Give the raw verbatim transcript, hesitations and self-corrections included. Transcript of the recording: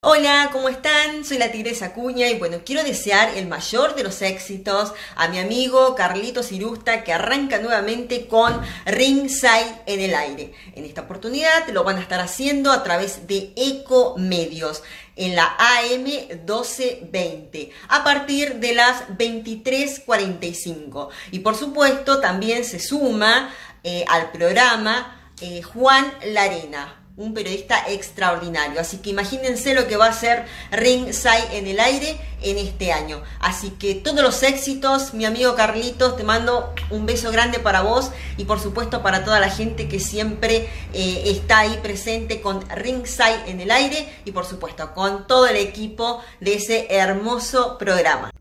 Hola, ¿cómo están? Soy la Tigresa Acuña y bueno, quiero desear el mayor de los éxitos a mi amigo Carlitos Irusta, que arranca nuevamente con Ringside en el aire. En esta oportunidad lo van a estar haciendo a través de Ecomedios en la A M doce veinte a partir de las veintitrés cuarenta y cinco. Y por supuesto también se suma eh, al programa eh, Juan Larena, un periodista extraordinario. Así que imagínense lo que va a hacer Ringside en el aire en este año. Así que todos los éxitos, mi amigo Carlitos, te mando un beso grande para vos y por supuesto para toda la gente que siempre eh, está ahí presente con Ringside en el aire y por supuesto con todo el equipo de ese hermoso programa.